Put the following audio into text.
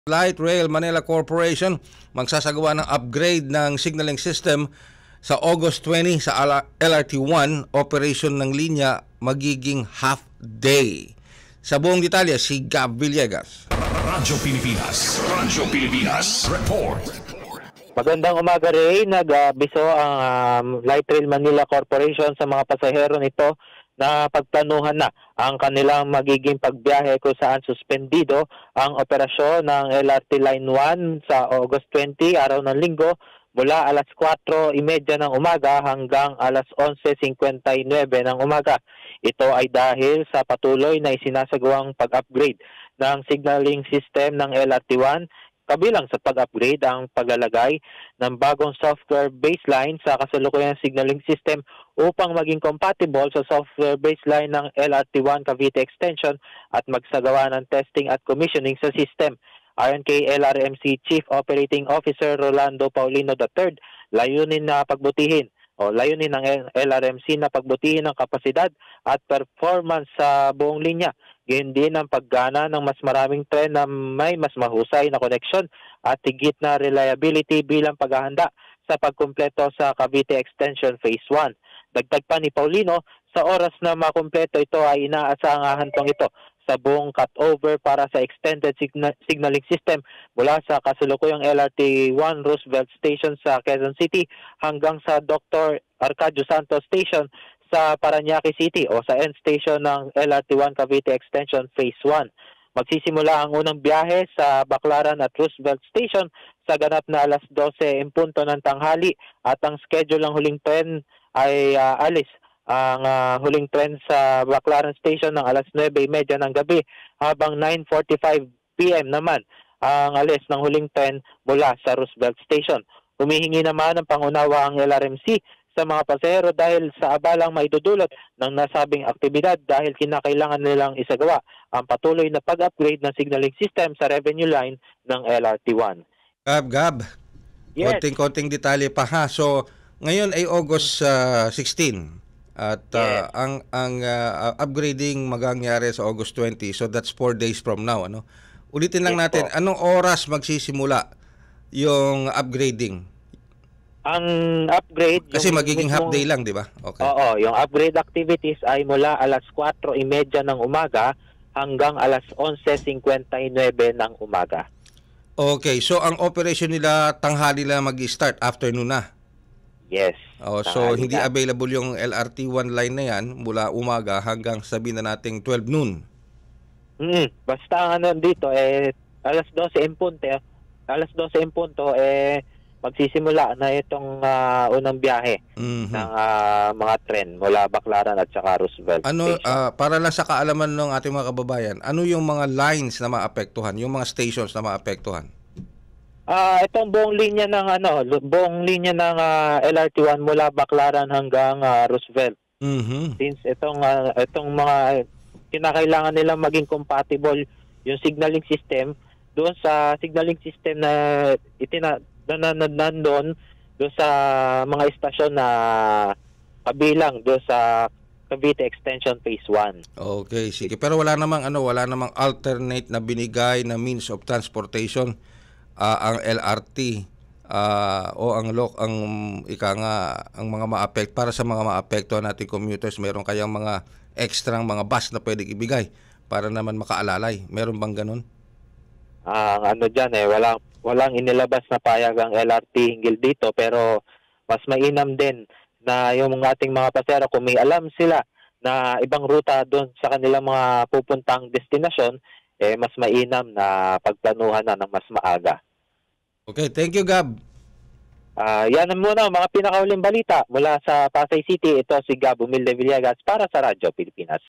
Light Rail Manila Corporation magsasagawa ng upgrade ng signaling system sa August 20 sa LRT1. Operation ng linya magiging half day. Sa buong detalye, si Gab Villegas. Radyo Pilipinas Report. Magandang umaga, Ray. Nag-abiso ang Light Rail Manila Corporation sa mga pasahero nito na pagplanuhan na ang kanilang magiging pagbiyahe kung saan suspendido ang operasyon ng LRT Line 1 sa August 20, araw ng linggo, mula alas 4:30 ng umaga hanggang alas 11:59 ng umaga. Ito ay dahil sa patuloy na isinasagawang pag-upgrade ng signaling system ng LRT1, kabilang sa pag-upgrade ang paglalagay ng bagong software baseline sa kasalukuyang signaling system upang maging compatible sa software baseline ng LRT1 Cavite Extension at magsagawa ng testing at commissioning sa system. Ayon kay LRMC Chief Operating Officer Rolando Paulino III, layunin ng LRMC na pagbutihin ang kapasidad at performance sa buong linya. Gayon din ang paggana ng mas maraming tren na may mas mahusay na koneksyon at higit na reliability bilang paghahanda sa pagkumpleto sa Cavite Extension Phase 1. Dagdag pa ni Paulino, sa oras na makumpleto ito ay inaasahan pang ito sa buong cutover para sa extended signaling system mula sa kasalukuyang LRT1 Roosevelt Station sa Quezon City hanggang sa Dr. Arcadio Santos Station sa Parañaque City o sa end station ng LRT1 Cavite Extension Phase 1. Magsisimula ang unang biyahe sa Baclaran at Roosevelt Station sa ganap na alas 12:00 ng tanghali at ang schedule ng huling tren ay alis ang huling tren sa Baclaran Station ng alas 9:30 ng gabi habang 9:45 p.m. naman ang alis ng huling tren mula sa Roosevelt Station. Humihingi naman ng pangunawa ang LRMC sa mga pasahero dahil sa abalang maidudulot ng nasabing aktibidad dahil kinakailangan nilang isagawa ang patuloy na pag-upgrade ng signaling system sa revenue line ng LRT1. Gab, Yes. konting detalye pa ha. So, ngayon ay August 16 at Yes. ang upgrading magangyari sa August 20. So, that's 4 days from now. Ano? Ulitin lang Yes natin, po. anong oras magsisimula yung upgrading? Ang upgrade... Kasi yung magiging half day lang, di ba? Okay. Oo, yung upgrade activities ay mula alas 4:30 ng umaga hanggang alas 11:59 ng umaga. Okay, so ang operation nila tanghali lang mag-start, afternoon na. Yes. So tanghali hindi na. available yung LRT1 line na yan mula umaga hanggang sabihin na nating 12 noon. Basta ang ano dito, alas 12 en punto, magsisimula na itong unang biyahe ng mga tren mula Baclaran at saka Roosevelt Ano, Station. para lang sa kaalaman ng ating mga kababayan, ano yung mga lines na maapektuhan, yung mga stations na maapektuhan? Itong buong linya ng LRT1 mula Baclaran hanggang Roosevelt. Since itong mga kinakailangan nilang maging compatible yung signaling system doon sa signaling system na nandun doon sa mga istasyon na kabilang doon sa Cavite Extension Phase 1. Okay, sige. Pero wala namang alternate na binigay na means of transportation ang LRT o ang mga maapektuhan para sa mga maapektuhan nating commuters. Meron kayang mga extrang mga bus na pwedeng ibigay para naman makaalalay. Meron bang ganun? Walang inilabas na payag ang LRT hinggil dito, pero mas mainam din na yung ating mga pasahero kung may alam sila na ibang ruta doon sa kanilang mga pupuntang destinasyon, mas mainam na pagplanuhan na ng mas maaga. Okay, thank you, Gab. Yan muna ang mga pinakauling balita mula sa Pasay City. Ito si Gab Humilde Villegas para sa Radyo Pilipinas.